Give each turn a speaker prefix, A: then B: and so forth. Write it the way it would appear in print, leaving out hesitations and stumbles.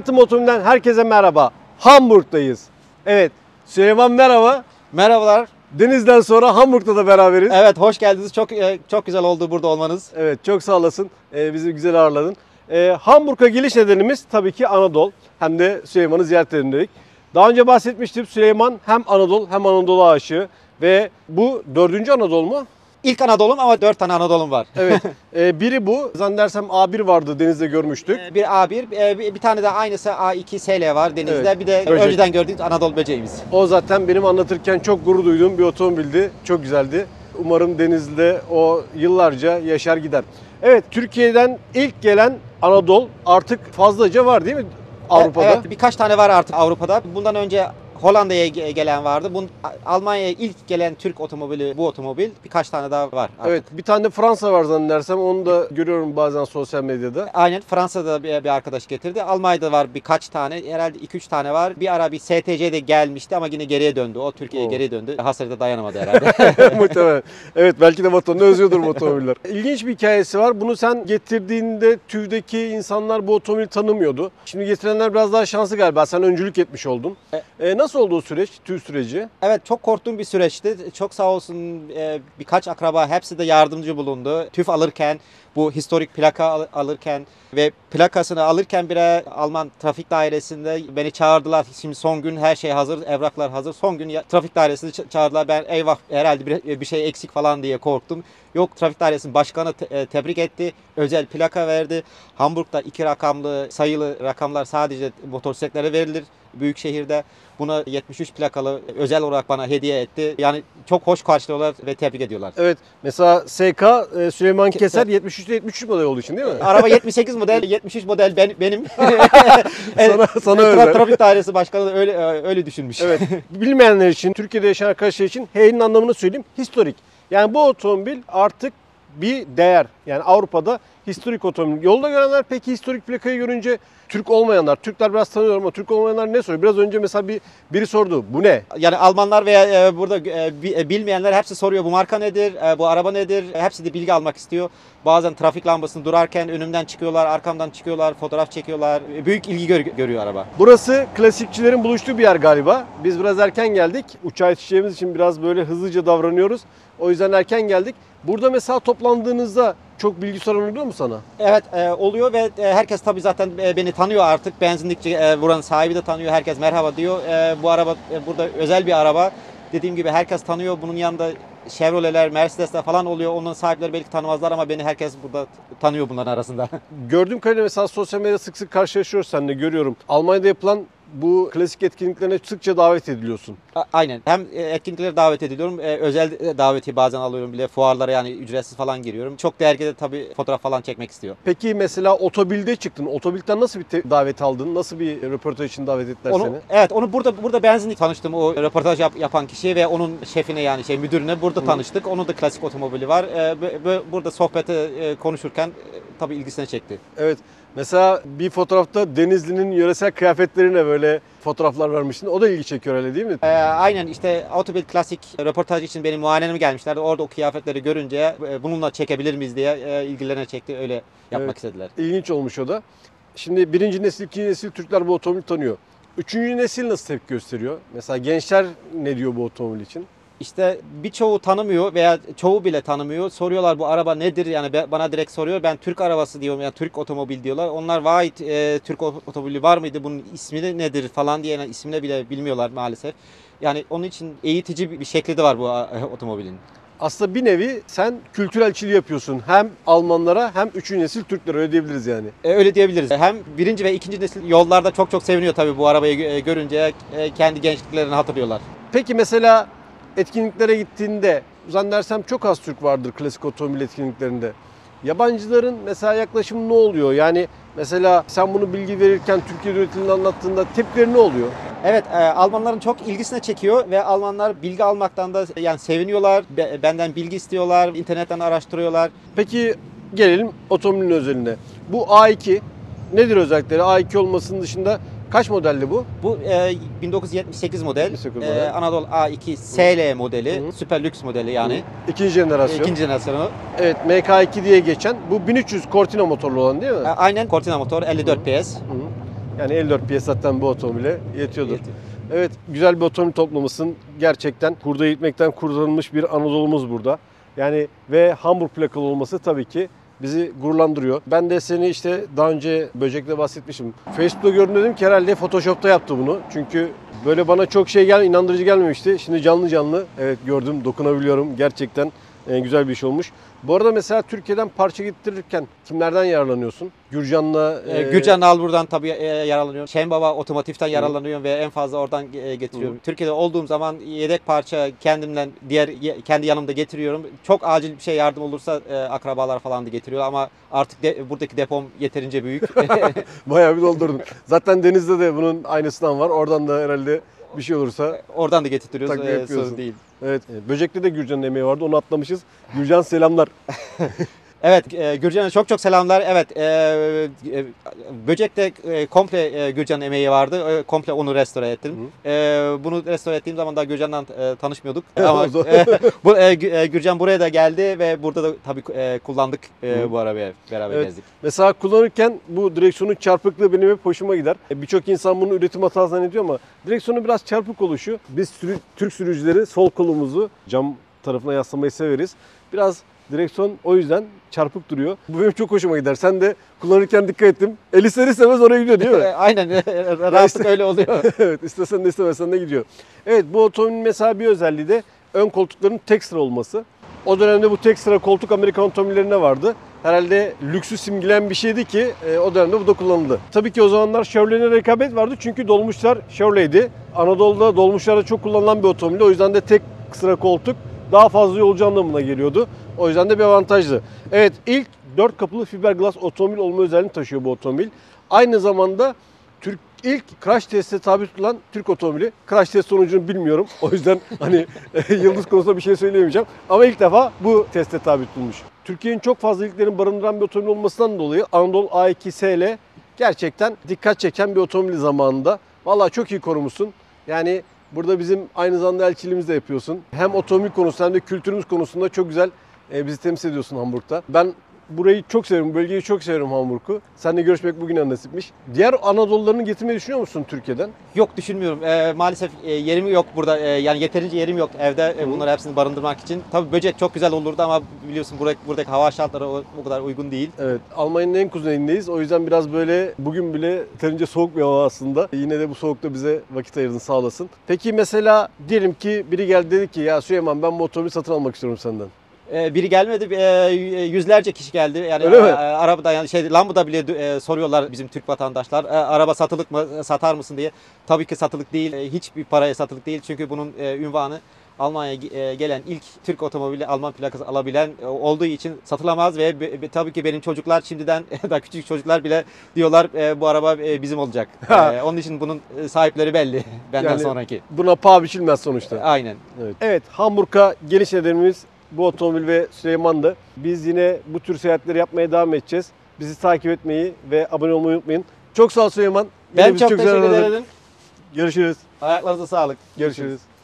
A: Hayatım Otomobil'den herkese merhaba. Hamburg'dayız. Evet, Süleyman merhaba.
B: Merhabalar.
A: Deniz'den sonra Hamburg'da da beraberiz.
B: Evet, hoş geldiniz. Çok güzel oldu burada olmanız.
A: Evet, çok sağ olasın. Bizi güzel ağırladın. Hamburg'a geliş nedenimiz tabii ki Anadolu. Hem de Süleyman'ı ziyaret edelim dedik. Daha önce bahsetmiştim, Süleyman hem Anadolu hem Anadolu aşığı. Ve bu 4. Anadolu mu?
B: İlk Anadolu'm ama 4 tane Anadolu'm var.
A: Evet. Biri bu. Zannedersem A1 vardı, Deniz'de görmüştük.
B: Bir A1, bir tane de aynısı A2 SL var denizde.
A: Evet,
B: Bir de
A: böcek.
B: önceden gördüğünüz Anadolu böceğimiz.
A: O zaten benim anlatırken çok gurur duyduğum bir otomobildi. Çok güzeldi. Umarım Denizli'de o yıllarca yaşar gider. Evet, Türkiye'den ilk gelen Anadolu artık fazlaca var değil mi Avrupa'da?
B: Evet, birkaç tane var artık Avrupa'da. Bundan önce Hollanda'ya gelen vardı. Almanya'ya ilk gelen Türk otomobili bu otomobil. Birkaç tane daha var artık.
A: Evet, bir tane de Fransa var zannedersem. Onu da görüyorum bazen sosyal medyada.
B: Aynen, Fransa'da bir arkadaş getirdi. Almanya'da var birkaç tane. Herhalde 2-3 tane var. Bir ara bir STC'de gelmişti ama yine geriye döndü. O Türkiye'ye geri döndü. Hasarda dayanamadı herhalde.
A: Muhtemelen. Evet, belki de vatanını özlüyordur bu otomobiller. İlginç bir hikayesi var. Bunu sen getirdiğinde TÜV'deki insanlar bu otomobili tanımıyordu. Şimdi getirenler biraz daha şanslı galiba. Sen öncülük etmiş oldun. Nasıl oldu o süreç, TÜV süreci?
B: Evet, çok korktuğum bir süreçti. Çok sağ olsun birkaç akraba hepsi de yardımcı bulundu. TÜV alırken, bu historik plaka alırken ve plakasını alırken bile Alman trafik dairesinde beni çağırdılar. Şimdi son gün her şey hazır, evraklar hazır. Son gün trafik dairesinde çağırdılar. Ben eyvah herhalde bir şey eksik falan diye korktum. Yok, trafik dairesinin başkanı tebrik etti. Özel plaka verdi. Hamburg'da 2 rakamlı sayılı rakamlar sadece motosikletlere verilir. Büyük şehirde. Buna 73 plakalı özel olarak bana hediye etti. Yani çok hoş karşılıyorlar ve tebrik ediyorlar.
A: Evet. Mesela SK Süleyman Keser 73 model olduğu için değil mi?
B: Araba 78 model, 73 model benim.
A: Sana özel.
B: Trafik dairesi başkanı da öyle düşünmüş.
A: Evet. Bilmeyenler için, Türkiye'de yaşayan arkadaşlar için H'nin anlamını söyleyeyim. Historik. Yani bu otomobil artık bir değer. Yani Avrupa'da historik otomobil. Yolda görenler peki historik plakayı görünce Türk olmayanlar, Türkler biraz tanıyorum ama Türk olmayanlar ne soruyor? Biraz önce mesela biri sordu. Bu ne?
B: Yani Almanlar veya burada bilmeyenler hepsi soruyor, bu marka nedir, bu araba nedir? Hepsi de bilgi almak istiyor. Bazen trafik lambasını durarken önümden çıkıyorlar, arkamdan çıkıyorlar, fotoğraf çekiyorlar. Büyük ilgi görüyor araba.
A: Burası klasikçilerin buluştuğu bir yer galiba. Biz biraz erken geldik. Uçağa yetişeceğimiz için biraz böyle hızlıca davranıyoruz. O yüzden erken geldik. Burada mesela toplandığınızda çok bilgi soran oluyor mu sana?
B: Evet, oluyor ve herkes tabii zaten beni tanıyor artık. Benzinlikçi buranın sahibi de tanıyor. Herkes merhaba diyor. Bu araba burada özel bir araba. Dediğim gibi herkes tanıyor. Bunun yanında Chevrolet'ler, Mercedes'ler falan oluyor. Onların sahipleri belki tanımazlar ama beni herkes burada tanıyor bunların arasında.
A: Gördüğüm kadarıyla mesela sosyal medyada sık sık karşılaşıyoruz seninle, görüyorum. Almanya'da yapılan bu klasik etkinliklerine sıkça davet ediliyorsun.
B: Aynen. Hem etkinliklere davet ediliyorum. Özel daveti bazen alıyorum bile. Fuarlara yani ücretsiz falan giriyorum. Çok dergide tabii fotoğraf falan çekmek istiyor.
A: Peki mesela Otobil'de çıktın. Otobil'den nasıl bir davet aldın? Nasıl bir röportaj için davet ettiler seni?
B: Evet, onu burada benzinlik tanıştım. O röportaj yapan kişiye ve onun şefine yani müdürüne burada tanıştık. Onun da klasik otomobili var. Burada sohbeti konuşurken tabii ilgisini çekti.
A: Evet. Mesela bir fotoğrafta Denizli'nin yöresel kıyafetlerine böyle fotoğraflar vermiştin. O da ilgi çekiyor öyle değil mi?
B: Aynen, işte Otobil Klasik röportaj için benim muayeneme gelmişlerdi. Orada o kıyafetleri görünce bununla çekebilir miyiz diye ilgilerine çekti. Öyle yapmak istediler.
A: İlginç olmuş o da. Şimdi birinci nesil, ikinci nesil Türkler bu otomobili tanıyor. Üçüncü nesil nasıl tepki gösteriyor? Mesela gençler ne diyor bu otomobil için?
B: İşte birçoğu tanımıyor veya çoğu bile tanımıyor. Soruyorlar bu araba nedir? Yani bana direkt soruyor. Ben Türk arabası diyorum, yani Türk otomobil diyorlar. Onlar vay Türk otomobili var mıydı? Bunun ismi nedir falan diye yani ismini bile bilmiyorlar maalesef. Yani onun için eğitici bir şekli de var bu otomobilin.
A: Aslında bir nevi sen kültürelçiliği yapıyorsun. Hem Almanlara hem üçüncü nesil Türklere, öyle diyebiliriz yani.
B: Öyle diyebiliriz. Hem birinci ve ikinci nesil yollarda çok seviniyor tabii bu arabayı görünce. Kendi gençliklerini hatırlıyorlar.
A: Peki mesela etkinliklere gittiğinde zannedersem çok az Türk vardır klasik otomobil etkinliklerinde. Yabancıların mesela yaklaşımı ne oluyor? Yani mesela sen bunu bilgi verirken Türkiye üretimini anlattığında tepkileri ne oluyor?
B: Evet, Almanların çok ilgisine çekiyor ve Almanlar bilgi almaktan da yani seviniyorlar. Benden bilgi istiyorlar, internetten araştırıyorlar.
A: Peki gelelim otomobilin özeline. Bu A2 nedir özellikleri? A2 olmasının dışında kaç modelli bu?
B: Bu 1978 model,
A: 78 model.
B: Anadolu A2 SL modeli, süper lüks modeli yani.
A: İkinci jenerasyon.
B: İkinci jenerasyonu.
A: Evet, MK2 diye geçen. Bu 1300 Cortina motorlu olan değil mi?
B: Aynen, Cortina motor, 54 PS.
A: Yani 54 PS zaten bu otomobile yetiyordur.
B: Yetiyor.
A: Evet, güzel bir otomobil toplamışsın. Gerçekten kurda gitmekten kurtarılmış bir Anadolu'muz burada. Yani ve Hamburg plakalı olması tabii ki bizi gururlandırıyor. Ben de seni işte daha önce Böcek'te bahsetmişim. Facebook'ta gördüm, dedim ki herhalde Photoshop'ta yaptı bunu. Çünkü böyle bana çok inandırıcı gelmemişti. Şimdi canlı canlı evet gördüm, dokunabiliyorum. Gerçekten güzel bir iş olmuş. Bu arada mesela Türkiye'den parça getirirken kimlerden yararlanıyorsun? Gürcan'la...
B: Gürcan Nalbur'dan tabii yararlanıyorum. Şahin Baba Otomotiv'ten yararlanıyorum ve en fazla oradan getiriyorum. Türkiye'de olduğum zaman yedek parça kendimden kendi yanımda getiriyorum. Çok acil bir şey yardım olursa akrabalar falan da getiriyor ama artık buradaki depom yeterince büyük.
A: Bayağı bir doldurdun. Zaten Deniz'de de bunun aynısından var. Oradan da herhalde bir şey olursa
B: Oradan da getiriyoruz.
A: takviye yapıyorsun.
B: Sorun değil.
A: Evet. Böcek'te de Gürcan'ın emeği vardı. Onu atlamışız. Gürcan selamlar.
B: Evet, Gürcan'a çok selamlar. Evet, Böcek'te komple Gürcan'ın emeği vardı. Komple onu restore ettim. Bunu restore ettiğim zaman da Gürcan'la tanışmıyorduk. Ama Gürcan buraya da geldi ve burada da tabii kullandık bu arabayı beraber
A: Evet.
B: gezdik.
A: Mesela kullanırken bu direksiyonun çarpıklığı benim hep hoşuma gider. Birçok insan bunu üretim hatası zannediyor ama direksiyonun biraz çarpık oluşu. Biz Türk sürücüleri sol kolumuzu cam tarafına yaslamayı severiz. Biraz direksiyon o yüzden çarpık duruyor. Bu benim çok hoşuma gider. Sen de kullanırken dikkat ettim. El ister istemez oraya gidiyor değil mi?
B: Aynen, rahatlık öyle oluyor.
A: Evet, istesen de istemesen de gidiyor. Evet, bu otomobilin mesela bir özelliği de ön koltukların tek sıra olması. O dönemde bu tek sıra koltuk Amerikan otomobillerinde vardı. Herhalde lüksü simgeleyen bir şeydi ki o dönemde bu da kullanıldı. Tabii ki o zamanlar Chevrolet'e rekabet vardı çünkü dolmuşlar Chevrolet'di. Anadolu'da dolmuşlarda çok kullanılan bir otomobil. O yüzden de tek sıra koltuk daha fazla yolcu anlamına geliyordu. O yüzden de bir avantajlı. Evet, ilk 4 kapılı fiberglass otomobil olma özelliğini taşıyor bu otomobil. Aynı zamanda ilk crash teste tabi tutulan Türk otomobili. Crash test sonucunu bilmiyorum. O yüzden hani yıldız konusunda bir şey söyleyemeyeceğim. Ama ilk defa bu teste tabi tutulmuş. Türkiye'nin çok fazla ilklerini barındıran bir otomobil olmasından dolayı Anadolu A2 SL gerçekten dikkat çeken bir otomobil zamanında. Vallahi çok iyi korumuşsun. Yani burada bizim aynı zamanda elçiliğimizi de yapıyorsun. Hem otomobil konusunda hem de kültürümüz konusunda çok güzel bizi temsil ediyorsun Hamburg'ta. Ben burayı çok seviyorum, bölgeyi çok seviyorum, Hamburg'u. Seninle görüşmek bugüne nasipmiş. Diğer Anadolularını getirmeyi düşünüyor musun Türkiye'den?
B: Yok, düşünmüyorum. Maalesef yerim yok burada. Yani yeterince yerim yok evde bunları hepsini barındırmak için. Tabii Böcek çok güzel olurdu ama biliyorsun buradaki hava şartları o kadar uygun değil.
A: Evet, Almanya'nın en kuzeyindeyiz. O yüzden biraz böyle bugün bile yeterince soğuk bir hava aslında. Yine de bu soğukta bize vakit ayırdın, sağ olasın. Peki mesela diyelim ki biri geldi dedi ki ya Süleyman, ben bu otomobili satın almak istiyorum senden.
B: Biri gelmedi, yüzlerce kişi geldi. Yani
A: Öyle mi?
B: arabada yani lambada bile soruyorlar bizim Türk vatandaşlar. Araba satılık mı, satar mısın diye. Tabii ki satılık değil. Hiçbir paraya satılık değil. Çünkü bunun ünvanı Almanya'ya gelen ilk Türk otomobili, Alman plakası alabilen olduğu için satılamaz ve tabii ki benim çocuklar şimdiden da küçük çocuklar bile diyorlar bu araba bizim olacak. Onun için bunun sahipleri belli benden
A: Yani
B: sonraki.
A: Buna paha biçilmez sonuçta.
B: Aynen.
A: Evet, Hamburg'a geliş nedenimiz bu otomobil ve Süleyman'dı. Biz yine bu tür seyahatleri yapmaya devam edeceğiz. Bizi takip etmeyi ve abone olmayı unutmayın. Çok sağ ol Süleyman. Yine
B: Ben
A: bizi
B: çok
A: güzel
B: teşekkür
A: ağırladın.
B: ederim.
A: Görüşürüz.
B: Ayaklarınıza sağlık.
A: Görüşürüz.